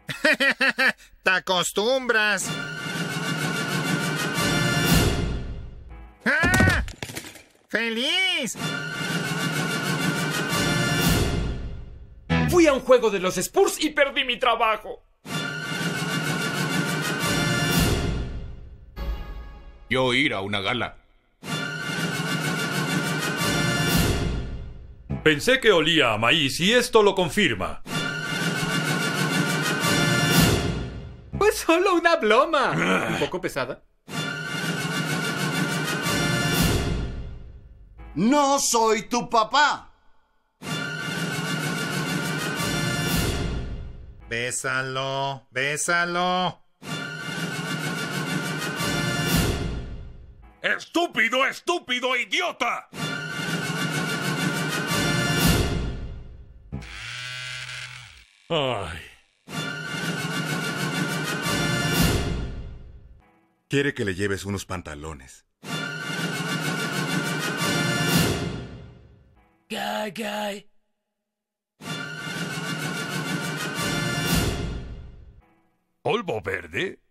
Te acostumbras. ¡Ah! ¡Feliz! Fui a un juego de los Spurs y perdí mi trabajo. Yo ir a una gala. Pensé que olía a maíz y esto lo confirma. Pues solo una bloma. ¿Un poco pesada? No soy tu papá. Bésalo, bésalo. ¡Estúpido, estúpido, idiota! Ay. Quiere que le lleves unos pantalones. Guy. ¿Polvo verde?